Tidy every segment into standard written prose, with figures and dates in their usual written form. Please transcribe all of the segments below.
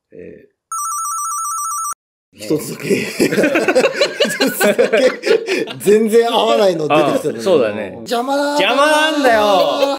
一つだけ。一つだけ。全然合わないの出てきたね。 そうだね。 邪魔だ。 邪魔なんだよ。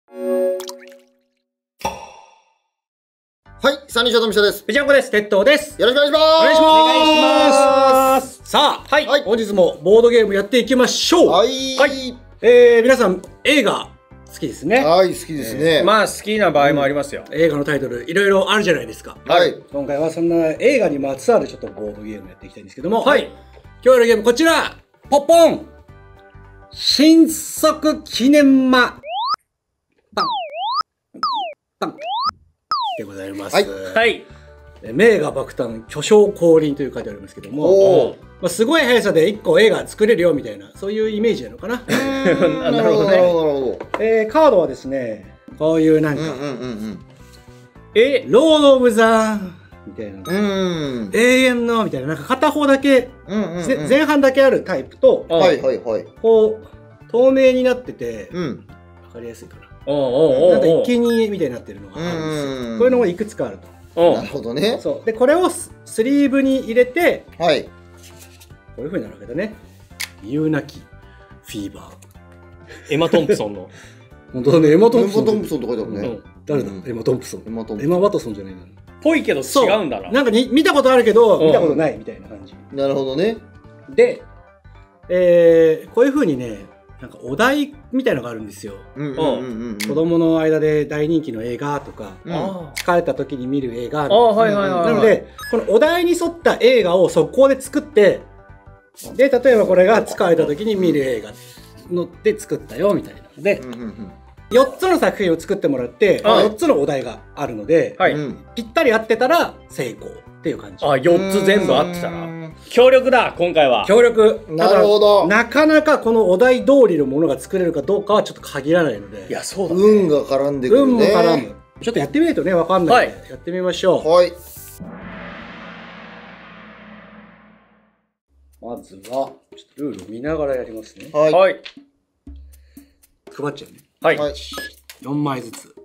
はい、三人称とみしゃです。 ぺちゃんこです。鉄塔です。 よろしくお願いします。 お願いします。 さあ、 はい。 本日もボードゲームやっていきましょう。 はい。 皆さん映画好きですね。 はい、好きですね。 まあ好きな場合もありますよ。 映画のタイトルいろいろあるじゃないですか。 はい。 今回はそんな映画にまつわるちょっとボードゲームやっていきたいんですけども、 はい。 今日のゲームこちら、ポッポン新速記念マパンパンでございます。 はいはい。 名画爆誕巨匠降臨という書いてありますけども、 おまあ、すごい速さで1個映画作れるよみたいなそういうイメージなのかな。 ー。なるほど、なるほど、なるほど。 カードはですね、こういうなんか、 うんうんうんロード・オブ・ザ・みたいな、 うん。 永遠のみたいな、なんか片方だけ、 うんうんうん。 前半だけあるタイプと、 はいはいはい。 こう透明になってて、 うん。 わかりやすいかな。 おうなんかおう一気にみたいになってるのがあるんですよ。 うんこういうのがいくつかあると。 おう。 なるほどね。 そうでこれをスリーブに入れてはい。 こういう風になるわけだね。言うなきフィーバー。 エマ・トンプソンの。 本当だね、エマ・トンプソン。 トンプソンと書いてあるね。 誰だ、 うんエマ・トンプソン。 エマトンプエマ・ワトソンじゃないな。 ぽいけど違うんだな。 なんか見たことあるけど、 うん見たことないみたいな感じ。 なるほどね。 で、こういう風にね、なんかお題みたいのがあるんですよ。 うんうんうんうん。 子供の間で大人気の映画とか、 うん。 あ疲れた時に見る映画あ、はいはいはい。 なので、このお題に沿った映画を速攻で作って、で、例えばこれが疲れた時に見る映画ので作ったよみたいなのでう、んうん 4つの作品を作ってもらって、 はい 4つのお題があるので、 はい。 うん。 ぴったり合ってたら成功っていう感じ。 あ、4つ全部合ってたら。 な。 強力だ、今回は。 協力。 なるほどただなかなかこのお題通りのものが作れるかどうかはちょっと限らないので、 いや、そうだね。 運が絡んでくるね。 運も絡む。ちょっとやってみないとね、わかんないので、やってみましょう。 はい。 まずは、ちょっとルールを見ながらやりますね。 はい。 はい。 配っちゃうね。 はい。 はい。 4枚ずつ。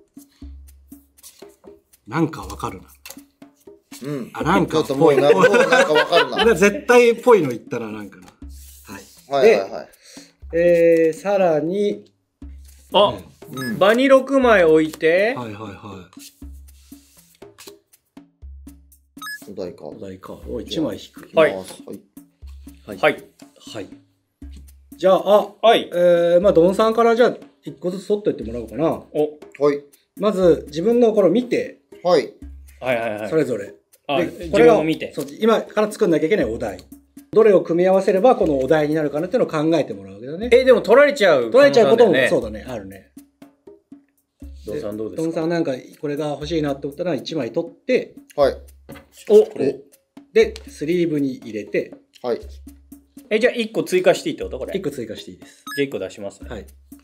なんかわかるな。 うん。 あ、なんかちょっともうなんかわかるな。 絶対っぽいの言ったらなんかな。はい。 はいはいはい。 さらに、 あ、 うん。 場に6枚置いて、 はいはいはお題か。 い。お題カードを1枚引く。 はいはい。 はい。 はい。 はい。じゃあ、 はい。 まあ、ドンさんからじゃあ、1個ずつ取っといてもらおうかな。 お、 はい。 まず、自分のこれを見て、 はい。 はいはいはい。 それぞれ。 あ、 で自これが分を見て。 そう今から作んなきゃいけないお題。どれを組み合わせればこのお題になるかなっていうのを考えてもらうわけだね。 でも取られちゃう。 取られちゃうことも、 ね。 そうだね、あるね。 ドンさんどうですか？ ドンさんなんかこれが欲しいなって思ったら1枚取って、 はい。 お、 これ。 で、スリーブに入れて、 はい。 じゃあ1個追加していいってことこれ？ 1個追加していいです。 じゃあ1個出しますね。 はい。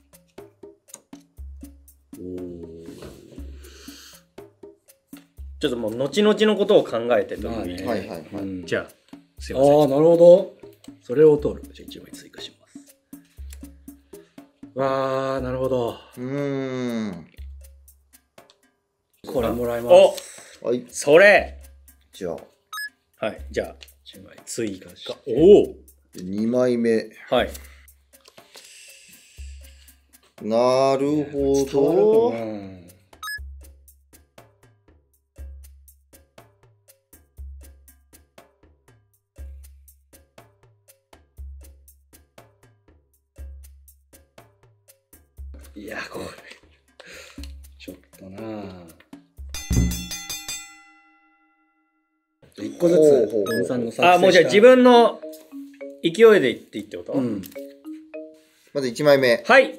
ちょっともう後々のことを考えてという意味で。 はいはいはい。 うんじゃあ、すいません。 ああ、なるほど。それを取る。じゃあ1枚追加します。わあ、なるほど。これもらいまお、 す。 はい。 それ。 じゃあ、 はい、じゃあ、 1枚追加して。 おお。 2枚目。 はい。 なるほ伝わるどか。な。いや、これ。ちょっとなぁ。1個ずつ、 ほうほうほうドンさんの作成したあ、もうじゃあ自分の勢いで言っていいってこと？ うん。 まず1枚目。 はい。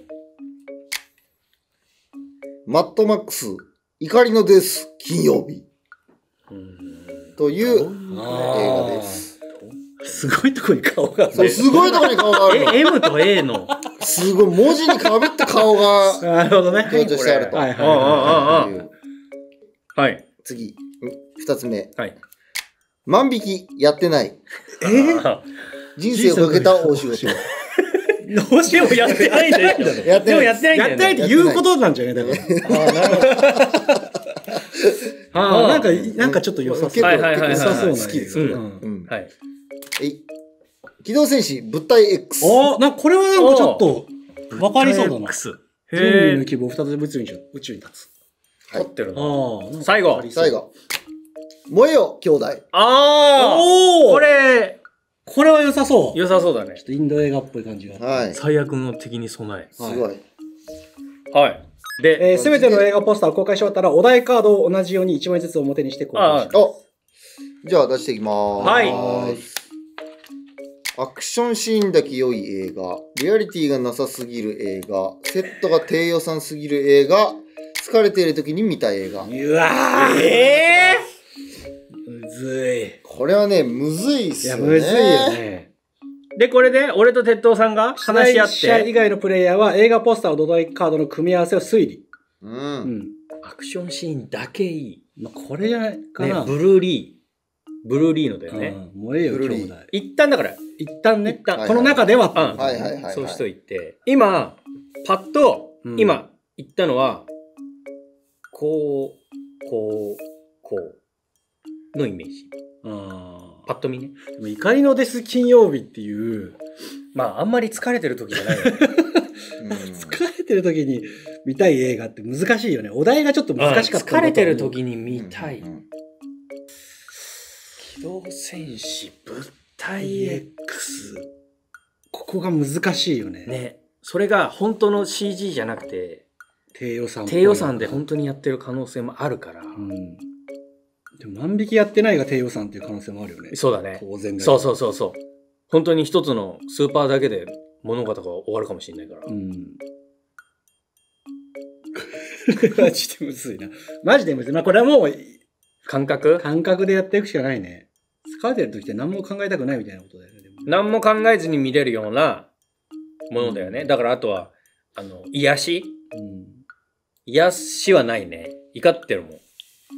マッドマックス、怒りのデス、金曜日。という映画です。 すごいとこに顔が。 そう、すごいところに顔があるの。 M と A の。 すごい、文字にかぶった顔がなるほどね。 強調してあると。 はいああ、ああ、あいうあ。はい。 次、2つ目。 はい。 万引きやってない。 あ人生をかけた大仕事。 どうしようでもやってないんだよ。 やってないでもやってないんだよね。 やってないって言うことなんじゃないだから。 ああ、なるほど。 なんかちょっと良さそう。 はいはいはいはい良さそうな好きです映画うんうん。 はい。 機動戦士物体 X。 これはなんかちょっと、わかりそうだな。 X。 人類への希望を再び宇宙に立つ。 え。凝ってるな。 ああ。 最後最。後。燃えよ、兄弟。 あおーこれ、 これは良さそう。 良さそうだねちょっ。とインド映画っぽい感じが。 はい。す最悪の敵に備え。 ごい。 はい。で、 すべての映画ポスターを公開し終わったら、お題カードを同じように1枚ずつ表にして公開します。 おじゃあ出していきまーす。 はいアクションシーンだけ良い映画、リアリティがなさすぎる映画、セットが低予算すぎる映画、疲れている時に見た映画。 うわーむずい。 これはね、むずいっいや、 すよね。 むずいよね。 で、これで、俺と鉄道さんが話し合っ出題者以て、 外のプレイヤーは映画ポスターとお題カードの組み合わせを推理。 う。 うんん。 アクションシーンだけいい。 まあ、これじゃないかな。 ね、ブルーリーのだよね。 うん。燃えよ、 ブルーリー兄弟。 一旦だから、 一旦ね一。旦はいこの中ではってうんことはいはいはい。 そうしといて、今、パッと、 うん今言ったのは、こうのイメージ。 あパッと見ね。 ーでも怒りのデス金曜日っていう、 まあ、あんまり疲れてる時じゃないよね。 疲れてる時に見たい映画って難しいよね。お題がちょっと難しかったんだと思う。 疲れてる時に見たい。 うん機動戦士物体 X。ここが難しいよね。 ね。それが本当の CG じゃなくて、 低予算っぽい。 低予算で本当にやってる可能性もあるから。 うん。でも万引きやってないが低予算っていう可能性もあるよね。 そうだね。 当然だそうう。 そうそうそう。本当に一つのスーパーだけで物事が終わるかもしれないから。 うん。マジでむずいな。マジでむずい。まあこれはもう感覚感覚でやっていくしかないね。疲れてる時って何も考えたくないみたいなことだよね。でも何も考えずに見れるようなものだよね。だからあとは、癒しうん。 癒しはないね。怒ってるもん。 そう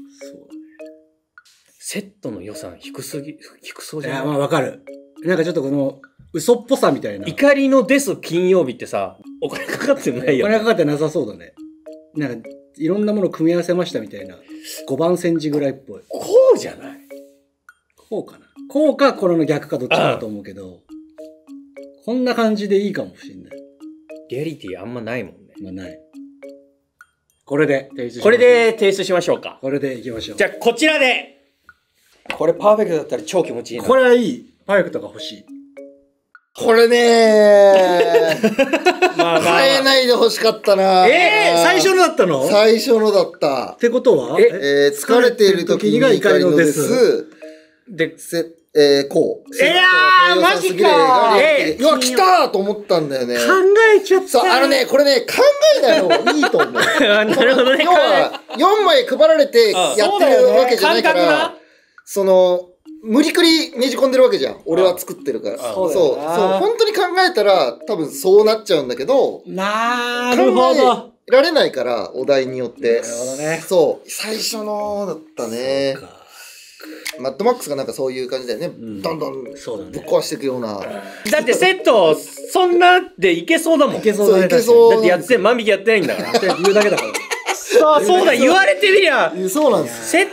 セットの予算低そうだね。いや、 じゃないまあわかる。なんかちょっとこの嘘っぽさみたいな。 怒りのです金曜日ってさ、お金かかってないよ、 お金かかってなさそうだね。なんかいろんなものを組み合わせましたみたいな。5番煎じぐらいっぽい。 こうじゃないこうかな。こうかこれの逆かどっちかだと思うけど、こんな感じでいいかもしれない。 リアリティあんまないもんね。 まあない。これで提出しますこれで提出しましょうか。 これでいきましょう。 じゃあこちらでこれパーフェクトだったら超気持ちいいな。 これはいい。パーフェクトが欲しい。 これねー。 まあ変えないで欲しかったな。 最初のだったのっ最初のだった。 てことは疲れている時に怒りので。 ですで、 こう。 マジかうわ、来たーと思ったんだよね。 考えちゃった。 そう、これね、考えない方がいいと思う。 なるほどね。 要は、4枚配られてやってるわけじゃないかそうだよねら、無理くりねじ込んでるわけじゃん。俺は作ってるから。そう、 そうだよな本当に考えたら、多分そうなっちゃうんだけど、 なるほど。 考えられないから、お題によって。 なるほどねそう、最初のだったね。マッドマックスがなんかそういう感じだよね。 んどんどんそうだねぶっ壊していくような。 だってセット、そんなでいけそうだもん。 いけそうだね。 そういけそうだってやって、万引きやってないんだから。 って言うだけだから。 そうだ、言われてみりゃ、 そうなんです。 セッ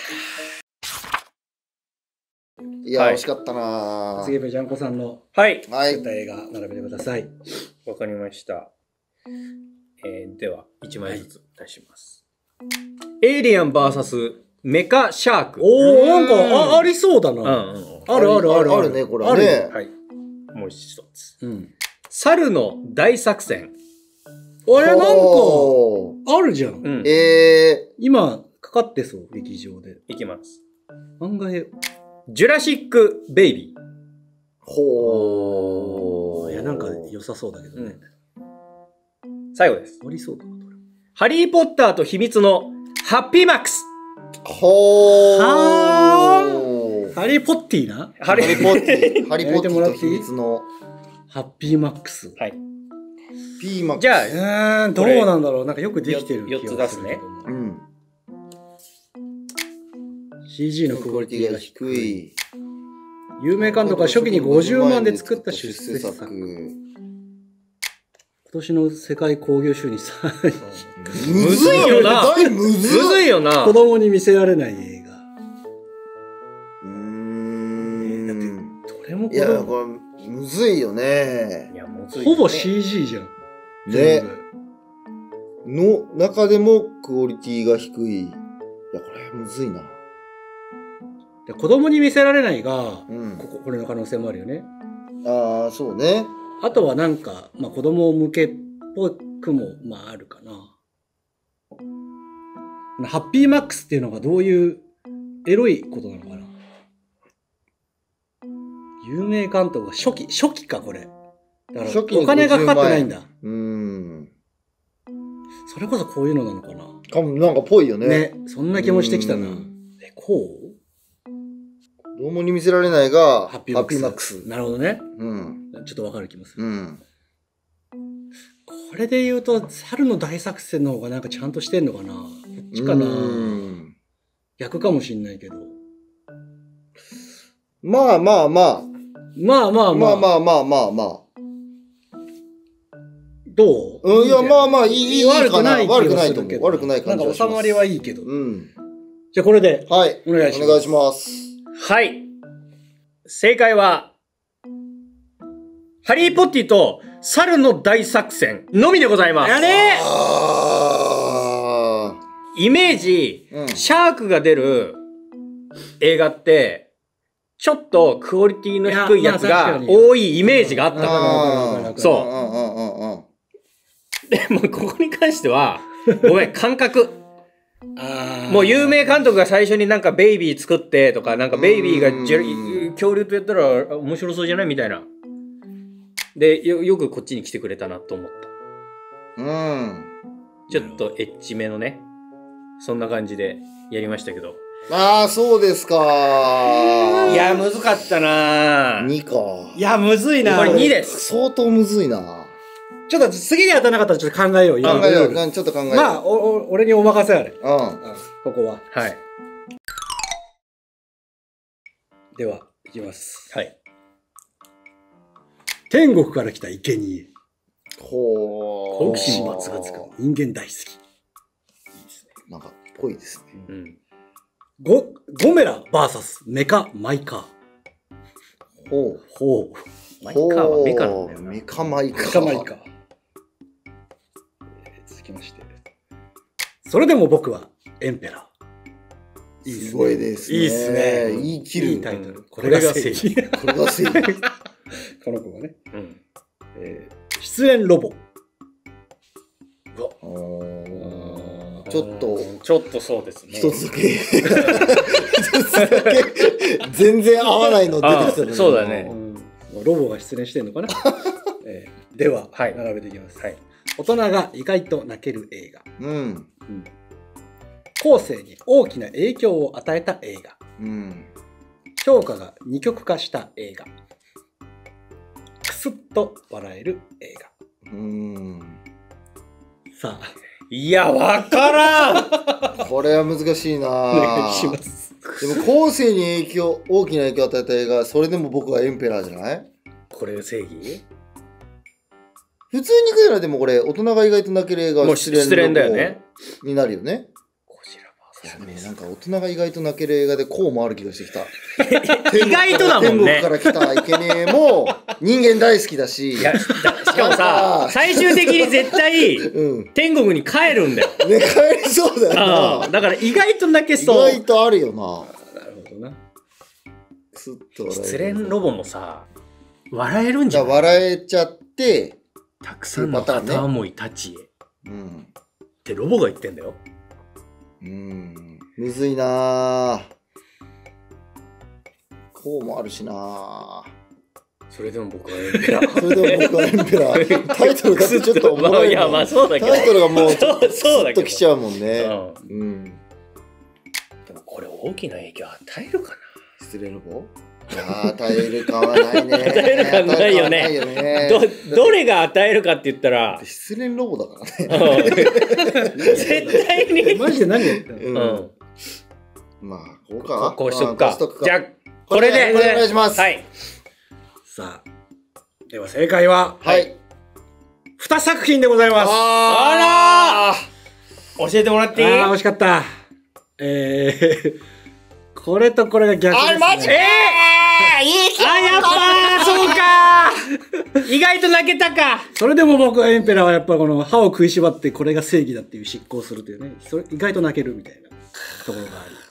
いや、 はい惜しかったな次はジャンコさんのはい。 はい作っ。た映画並べてください。 わかりました。では、1枚ずつ出します。エイリアン VS メカシャーク。 おー、なんか、ありそうだな。 うん。 あるあるある。 あるね、これはあるよね。 はい。もう一つ。 うん。 猿の大作戦。 あれ、なんか、 おーあるじゃん。 うん。 今、かかってそう、劇場で。 いきます。 案外、 ジュラシック・ベイビー。 ほー。 いや、なんか良さそうだけどね。 最後です。 ありそうだな、これ。 ハリー・ポッターと秘密のハッピーマックス。 ほー。 ハリー・ポッティなハリハリポッティ。ハリポッティと秘密のハッピーマックス。 はい。 ピーマックス。 じゃあ、 どうなんだろう。なんかよくできてる気がするけど。 4つ出すねうん。 CG のクオリティが低低い。 い。 有名監督は初期に50万で作った出世作。 年の世界興行収入3位。 むずいよなむむずずいよな。 子供に見せられない映画。どれもいや、これ、むずいよね。 いや、むずいよね。 ほぼ CG じゃん。 ね全部。 の中でもクオリティが低い。いや、これむずいな。 で子供に見せられないが、 うん。 これの可能性もあるよね。 ああ、そうね。 あとはなんか、まあ子供向けっぽくも、まああるかな。ハッピーマックスっていうのがどういうエロいことなのかな。有名監督が初期かこれ。だから初期にお金がかかってないんだ。それこそこういうのなのかな。 かも、なんかぽいよね。 ね、そんな気もしてきたな。こう子供に見せられないが、 ハッハッピーマックス。 なるほどね。 うん。 ちょっとわかる気もする。 うん。 これで言うと、猿の大作戦の方がなんかちゃんとしてんのかな。こっちかな。逆かもしんないけど。 まあまあまあ。 まあまあまあ。 まあまあまあまあまあ。 どう？ いや、まあまあ、いい悪くない気が悪くないと思う。 するけど。 悪くない感じなんか収まりはいいけど。 うん。 じゃあこれで。 はい。 お願いします。 お願いします。 はい。正解は、ハリーポッティと猿の大作戦のみでございます。 あれイメージ、シャークが出る映画って、ちょっとクオリティの低いやつが多いイメージがあったから。そう。でもここに関しては、ごめん、感覚。もう有名監督が最初になんかベイビー作ってとか、なんかベイビーが恐竜とやったら面白そうじゃないみたいな。で、よくこっちに来てくれたなと思った。ちょっとエッチめのね、そんな感じでやりましたけど。 ああ、そうですか。 いや、むずかったな 2か。 いや、むずいな。 これ2です。 相当むずいな。 ちょっと次に当たらなかったらちょっと考えよう。 考えよう。ちょっと考えよう。 まあ、俺にお任せあれ。ここは。 はい。 では、いきます。 はい。 天国から来た生贄。 好奇心抜群。人間大好き。いいですね。なんか、ぽいですね。 ゴメラ VS メカマイカー。 マイカーはメカなんだよな。 メカマイカー。 続きまして。それでも僕はエンペラー。 すごいですね。 いいですね。 言い切る。 いいタイトル。これが正義。 これが正義。 この子がね。失恋ロボ。 ちょっとそうですね。 一つだけ全然合わないの出てきたね。 そうだね。 ロボが失恋してんのかな。では、並べていきます。大人が意外と泣ける映画。後世に大きな影響を与えた映画。評価が二極化した映画。くすっと笑える映画。さあ。 いや、わからんこれは難しいな。 お願いします。 でも後世に大きな影響を与えた映画、それでも僕はエンペラーじゃない？ これ正義？ 普通に行くならでもこれ、大人が意外と泣ける映画は失恋だよね。 になるよね。 いやね、 なんか大人が意外と泣ける映画でこうもある気がしてきた。 意外とだもんね。 天国から来た生贄も人間大好きだし。 いや、しかもさ、最終的に絶対、天国に帰るんだよ。 ね、帰りそうだよな。 だから意外と泣けそう。 意外とあるよな。 なるほどな。 くすっと笑える。 失恋ロボもさ、笑えるんじゃない？ 笑えちゃって、 たくさんの片思いたちへ。ってロボが言ってんだよ。 むずいな。こうもあるしな。 それでも僕はエンペラー。 それでも僕はエンペラー。タイトルがちょっとおもろい。 いや、まあそうだけど。 タイトルがもうそうだけど。 ときちゃうもんね。 でもこれ大きな影響与えるかな。 失恋ロボ？与えるかはないね。 与えるかないよね。どれが与えるかって言ったら失恋ロボだからね。 絶対に。 マジで何やったの？ まあこうか。 こうしとくか。じゃあこれでお願いします。 はい。 さあ、では正解は、 はい。 2作品でございます。 あら教えてもらっていい？ 惜しかった。これとこれが逆ですね。 マジかやっぱそうか意外と泣けたか。 それでも僕はエンペラーはやっぱこの歯を食いしばってこれが正義だっていう執行するというね、それ意外と泣けるみたいなところがあります。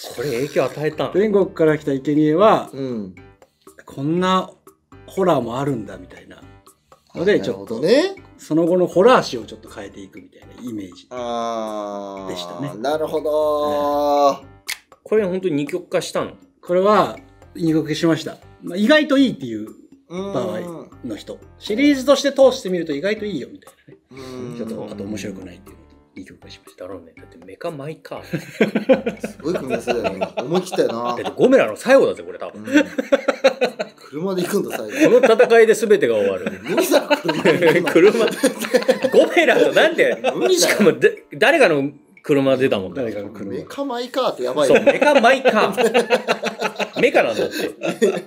これ影響与えたん？ 天国から来た生贄は、こんなホラーもあるんだみたいなので、ちょっとね、その後のホラー史をちょっと変えていくみたいなイメージでしたね。 なるほど。 これ本当に二極化したの？ これは二極化しました。意外といいっていう場合の人、シリーズとして通してみると意外といいよみたいなね。ちょっとあと面白くないっていうのと二極化しました。 だろうね。だってメカマイカーすごい組み合わせだよね。思い切ったよな。 だってゴメラの最後だぜこれ多分。 車で行くんだ最後。 この戦いで全てが終わる。 無理だろ車。 ゴメラとなんで？しかも誰かの車出たもんね。 誰かの車。 メカマイカーってやばいよ。そうメカマイカー。メカなんだって。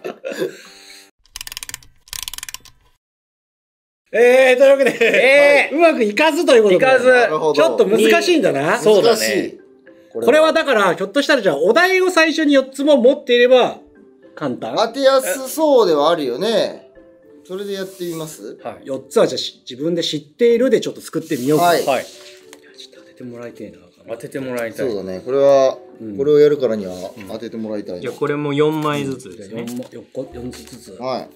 というわけで、うまくいかずということで。 いかず。 ちょっと難しいんだな。 そうだね。 これはだから、ひょっとしたらじゃあ、お題を最初に4つも持っていれば、簡単。 当てやすそうではあるよね。それでやってみます？ はい。4つはじゃあ、自分で知っているでちょっと作ってみようか。はい。ちょっと当ててもらいたいな。 当ててもらいたい。 そうだね。これは、これをやるからには当ててもらいたい。 じゃあこれも4枚ずつですね。 4つずつ。 はい。 はい。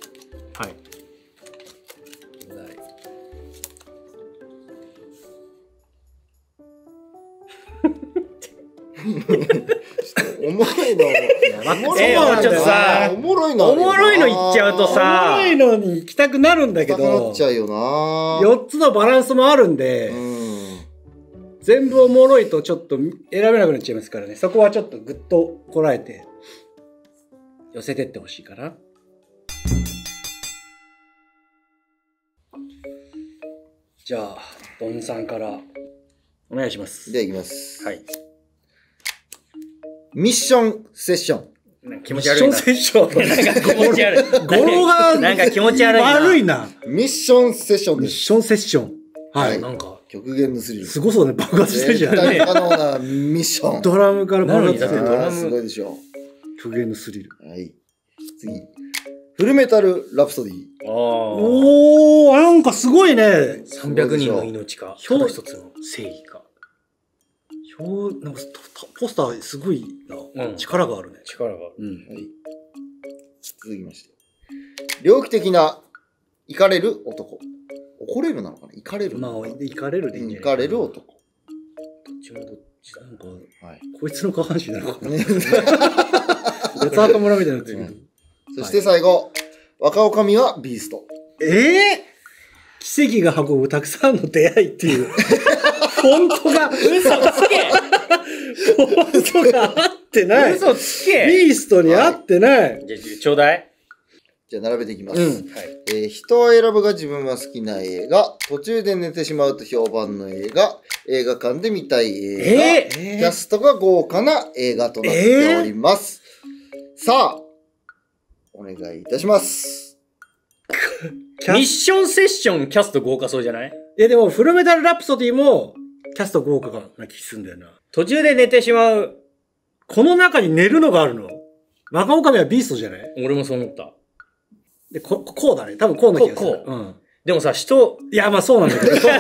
おもろいの。ちょっとさ、 おもろいの。 おもろいの言っちゃうとさ、 おもろいのに行きたくなるんだけど、 なっちゃうよな。 4つのバランスもあるんで、全部おもろいとちょっと選べなくなっちゃいますからね。そこはちょっとぐっとこらえて寄せてってほしいかな。じゃあドンさんからお願いします。 では行きます。 はい。 ミッションセッション。 気持ち悪いな。 ミッションセッション。 なんか気持ち悪い。 語呂がなんか気持ち悪いな。 悪いな。 ミッションセッションミッです。 ションセッション。はい。 なんか極限のスリル。 すごそうね。爆発してるじゃん。 絶対可能なミッション。 ドラムから爆発してる。 ドラムすごいでしょ。 極限のスリル。 はい。次。フルメタルラプソディ。 おー、なんかすごいね。 300人の命か。ただ一つの正義か。 なんかポスターすごいな。力があるね。 力がある。 はい。続きまして。猟奇的な、イカれる男。怒れるなのかな、イカれる。 まあ、イカれるでいいんじゃない。 イカれる男。 どっちもどっちだ。 なんか、 はい。 こいつの下半身なのかな。別赤村みたいなやついる。 そして最後、若女将はビースト。 奇跡が運ぶたくさんの出会いっていう。フォントが、 嘘つけフォントが合ってない。 嘘つけビーストに合ってない。 じゃあ、ちょうだい。 じゃあ並べていきます。人を選ぶが自分は好きな映画、途中で寝てしまうと評判の映画、映画館で見たい映画、キャストが豪華な映画となっております。さあ、お願いいたします。 ミッションセッションキャスト豪華そうじゃない？ でも、フルメタルラプソディも、キャスト豪華な気するんだよな。 途中で寝てしまう。 この中に寝るのがあるの？若女将はビーストじゃない？ 俺もそう思った。 で、こうだね。多分こうな気がする。 こう。でもさ、人。 いや、まあそうなんだけど。 選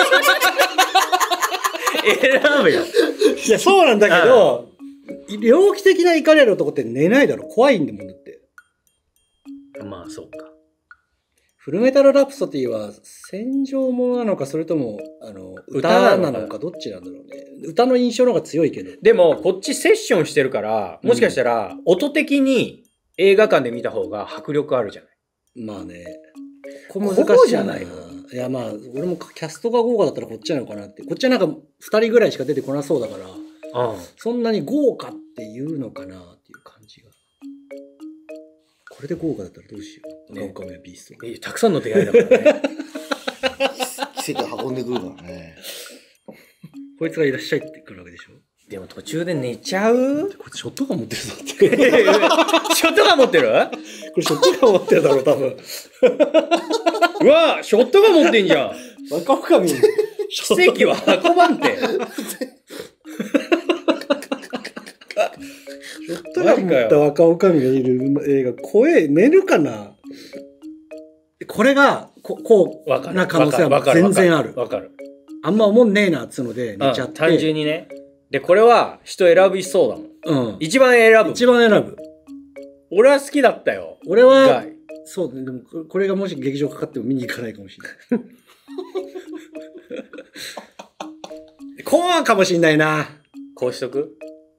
ぶよ。 いや、そうなんだけど、猟奇的な怒りある男って寝ないだろ。怖いんだもんだって。 まあ、そうか。 フルメタルラプソディは戦場ものなのか、それとも、歌なのか、どっちなんだろうね。歌の印象の方が強いけど。 でも、こっちセッションしてるから、もしかしたら、音的に映画館で見た方が迫力あるじゃない。 まあね。ここ難しいじゃないな。いやまあ、俺もキャストが豪華だったらこっちなのかなって。こっちはなんか2人ぐらいしか出てこなそうだから、そんなに豪華っていうのかなっていう感じが。これで豪華だったらどうしよう。若女将はビースト。 たくさんの出会いだからね。 奇跡運んでくるからね。 こいつがいらっしゃいって来るわけでしょ。 でも途中で寝ちゃう？ こいつショットガン持ってるぞって。 ショットガン持ってる？ これショットガン持ってるだろう、多分。 うわ、ショットガン持ってんじゃん。 若女将。 奇跡は運ばんて。 マジかよ。若女将がいる映画、声、寝るかな？これが、こうな可能性は全然ある。 わかる。 あんま思んねえなっつうので寝ちゃって。 単純にね。で、これは人選びそうだもん。一番選ぶ。 一番選ぶ。 俺は好きだったよ。 俺は、そうね。でも、これがもし劇場かかっても見に行かないかもしれない。こうかもしんないな。 こうしとく？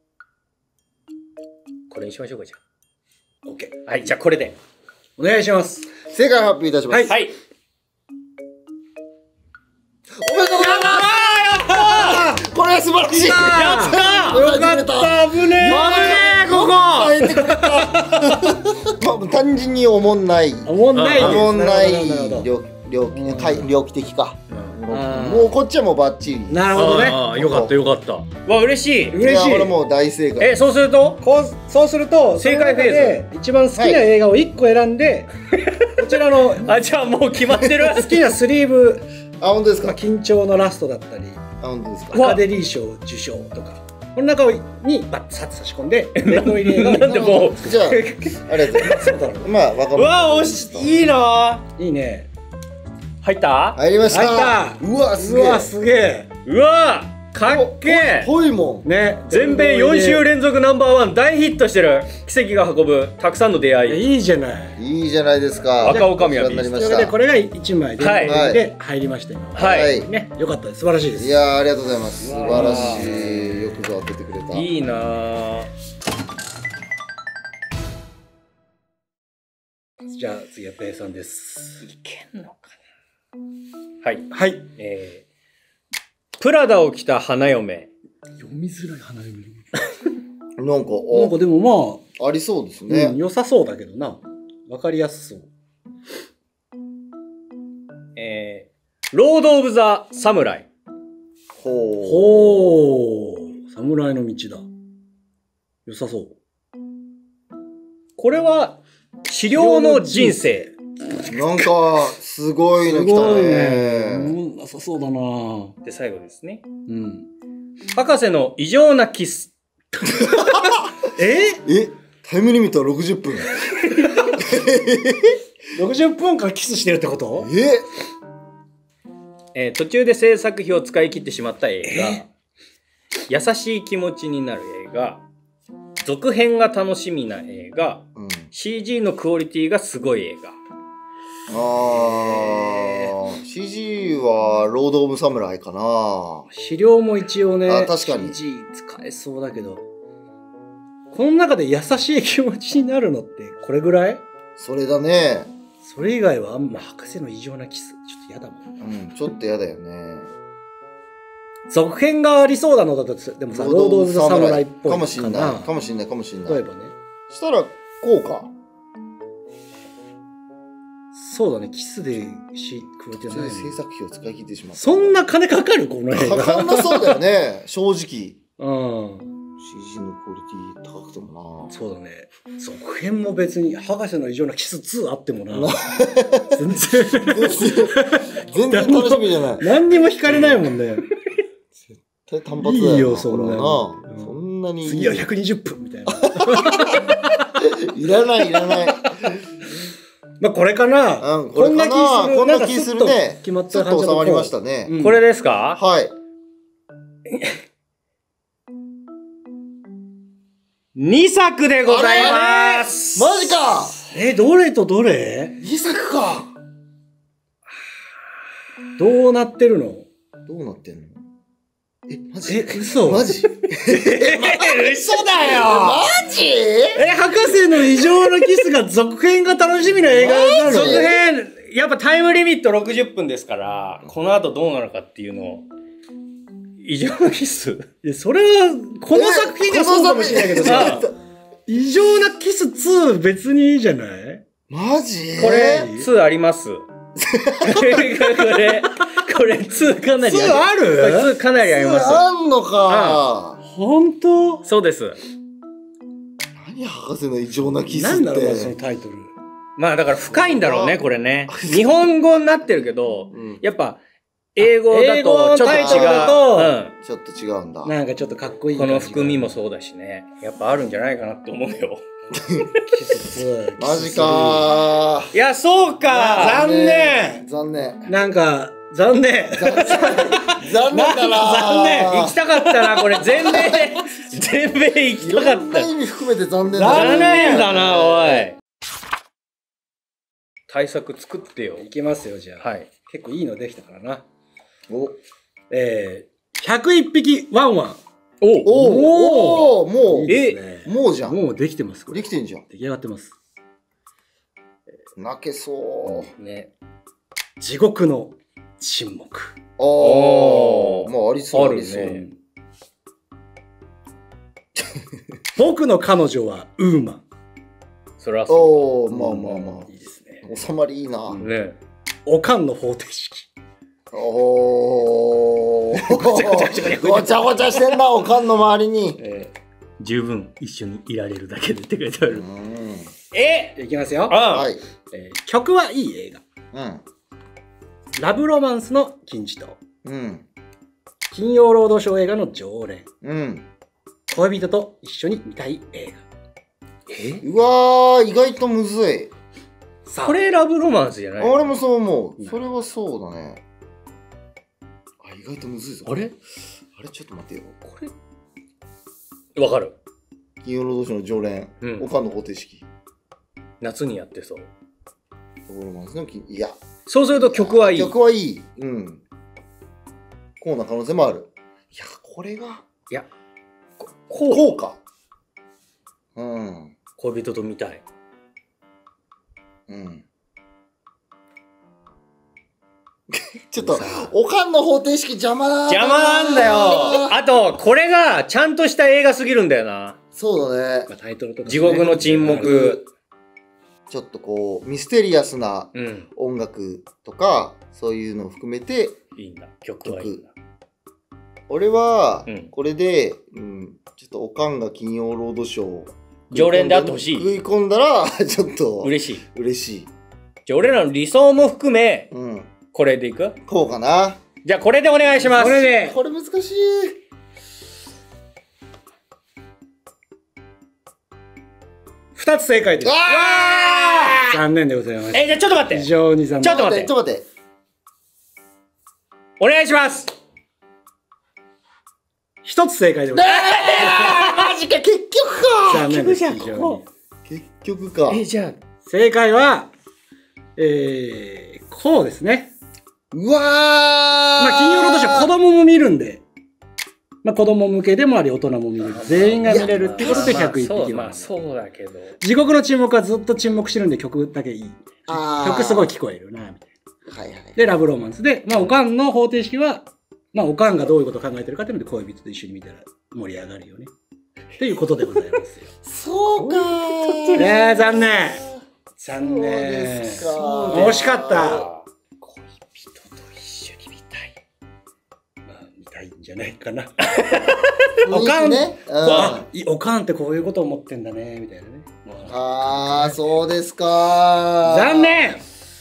これにしましょうか、じゃあ。 OK。 はい、じゃあこれで。 お願いします。 正解発表いたします。 はい。 おめでとうございます。これは素晴らしい。 やったよかった。危ねえ。ここ。 変えてくれた。まあ単純におもんない。 おもんない。 猟奇的か。もうこっちはもうバッチリ。 なるほどね。 よかったよかった。わ、嬉しい。 嬉しい。 これもう大正解。 そうすると正解フェーズ一番好きな映画を1個選んで、こちらのじゃあもう決まってる。 好きなスリーブ、 本当ですか。 緊張のラストだったり、 本当ですか。 アカデミー賞受賞とか、この中にバッサッと差し込んで、殿堂入り映画。 なんでもう。 じゃあありがとうございます。そうだろう。まあ若者。 うわ、いいな。 いいね。 入った？ 入りました。 入った。 うわすげえ。 うわすげえ。 うわかっけえ。 ぽいもんね。 全米4週連続ナンバー1大ヒットしてる。奇跡が運ぶたくさんの出会い。 いいじゃない。 いいじゃないですか。 若女将はになりました。これが1枚で入りましたよ。 はいね。よかったです。素晴らしいです。 いやありがとうございます。素晴らしい。よくぞ当ててくれた。 いいな。 じゃあ次はペイさんです。 いけんのかな。はい。 はい。 プラダを着た花嫁。 読みづらい花嫁。 なんかでもまありそうですね。 良さそうだけどな。わかりやすそう。 ロード・オブ・ザ・サムライ。 ほう。侍の道だ。良さそう。 これは狩猟の人生。 なんかすごいの来たね。 なさそうだな。 で最後ですね。博士の異常なキス。 タイムリミットは60分。 60分間キスしてるってこと？ 途中で制作費を使い切ってしまった映画。優しい気持ちになる映画。続編が楽しみな映画。CG のクオリティがすごい映画。 CG はロード・オブ・サムライかな。 資料も一応ね、 確かに CG 使えそうだけど、この中で優しい気持ちになるのってこれぐらい？ それだね。 それ以外はあんま博士の異常なキスちょっと嫌だもん。 ちょっと嫌だよね。 続編がありそうなのだとでもさ、ロード・オブ・ザ・サムライっぽいかもしんないかもしんないかもしんない。 例えばね。 したらこうか。 そうだね、キスでクオリティはない。 制作費を使い切ってしまった。 そんな金かかるこの映画。 かかんなそうだよね、正直。CG のクオリティ高くてもな。 そうだね。続編も別に博士の異常なキス2あってもな。全然楽しみじゃない。何にも惹かれないもんね。 絶対単発だよな。 いいよそんな。 そんなに。 次は120分みたいな。 いらないいらない。 まあこれかな。 こんな気するね。 決まったちょっと収まりましたね。 これですか？ はい。 2作でございます。 マジか。 どれとどれ ？2作か。 どうなってるの？ どうなってんの？マジ？ 嘘？ マジ？ 嘘だよ。 マジ？ 博士の異常なキスが続編が楽しみな映画なの？ 続編、やっぱタイムリミット60分ですから、この後どうなるかっていうのを。異常なキス？ それは、この作品がそうかもしれないけどさ、異常なキス2別にいいじゃない？ マジ？ これ、2あります。これ2かなり 2ある？ これ2かなりあります。 あんのか。 本当？ そうです。 何博士の異常なキスって。 なんだろうそのタイトル。 まあだから深いんだろうね、これね。日本語になってるけど、やっぱ、 英語だとちょっと違う。 ちょっと違うんだ。 なんかちょっとかっこいい。 この含みもそうだしね。やっぱあるんじゃないかなって思うよ。 マジかー。いや、そうか。 残念。 残念。 なんか、残念。 残念だな。 残念。行きたかったな、これ。全米行きたかった。 いろんな意味含めて残念だな。 残念だな、おい。対策作ってよ。 いきますよ、じゃあ。 はい。 結構いいのできたからな。 お。 101匹ワンワン。 お、もう、もうじゃん。 もうできてます、これ。 できてんじゃん。 出来上がってます。 泣けそう。 ね。 地獄の沈黙。 まあありそう。あるね。 僕の彼女はウーマン。 それはそう。 まあまあまあ。 いいですね。 収まりいいな。 ね。 おかんの方程式。 ごちゃごちゃしてんな、おかんの周りに。 十分一緒にいられるだけでって書いてある。いきますよ。 はい。 曲はいい映画。ラブロマンスの金字塔。金曜ロードショー映画の常連。恋人と一緒に見たい映画。 うわー、意外とむずい。 これラブロマンスじゃない？ 俺もそう思う。それはそうだね。意外とむずいぞ。 あれちょっと待ってよ。これわかる。 金曜ロードショーの常連。おかんの方程式。 夏にやってそう。 ラブロマンスのいや。 そうすると曲はいい。 曲はいい。こうな可能性もある。いや、これが。 いや、 こうか。 恋人と見たい。 ちょっと、おかんの方程式邪魔だ。 邪魔なんだよ。あと、これがちゃんとした映画すぎるんだよな。 そうだね。 タイトルとか。 地獄の沈黙。 ちょっとこう、ミステリアスな音楽とか、そういうのを含めて、 いいんだ。曲はいいんだ。 俺は、これで、ちょっとおかんが金曜ロードショー、 常連であってほしい。 食い込んだら、ちょっと、 嬉しい。 嬉しい。 じゃあ俺らの理想も含め、これでいく？ こうかな。 じゃあこれでお願いします。 これで。 これ難しい。 2つ正解です。残念でございます。 じゃあちょっと待って。 非常に残念。 ちょっと待って。 ちょっと待って。 お願いします。 1つ正解でございます。 マジか、結局か。 残念です。非常に。 結局か。 じゃあ。 正解は、こうですね。 うわー。 まあ、金曜ロードショー子供も見るんで、まあ子供向けでもあり大人も見れる。全員が見れるってことで101匹は。 まあそうだけど。 地獄の沈黙はずっと沈黙してるんで曲だけいい。曲すごい聞こえるな、みたいな。で、ラブロマンスで、まあおかんの方程式は、まあおかんがどういうことを考えてるかっていうので恋人と一緒に見たら盛り上がるよね。っていうことでございますよ。 そうかー。 残念。残念。惜しかった。いいんじゃないかな。おかんね。おかんってこういうことを思ってんだねみたいなね。 ああ、そうですか。 残念。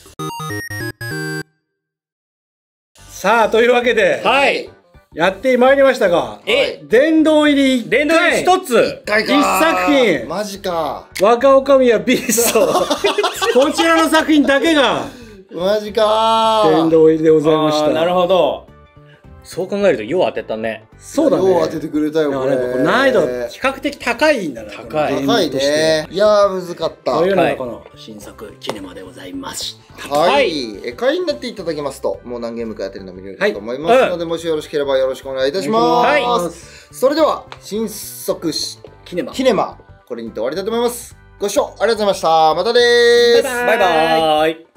さあというわけで、やってまいりましたが、殿堂入り殿堂入り一つ一作品。 マジか。 若女将はビースト。こちらの作品だけがマジか。 殿堂入りでございました。 なるほど。そう考えるとよう当てたね。 そうだね。 よう当ててくれたよ、これ。 難易度比較的高いんだな。 高いね。いやー、難かった。 というのがこの新作キネマでございます。 はい。会員になっていただきますと、もう何ゲームかやってるの見れると思いますので、もしよろしければよろしくお願いいたします。それでは、新作キネマ、これにて終わりたいと思います。ご視聴ありがとうございました。またでーす。 バイバーイ。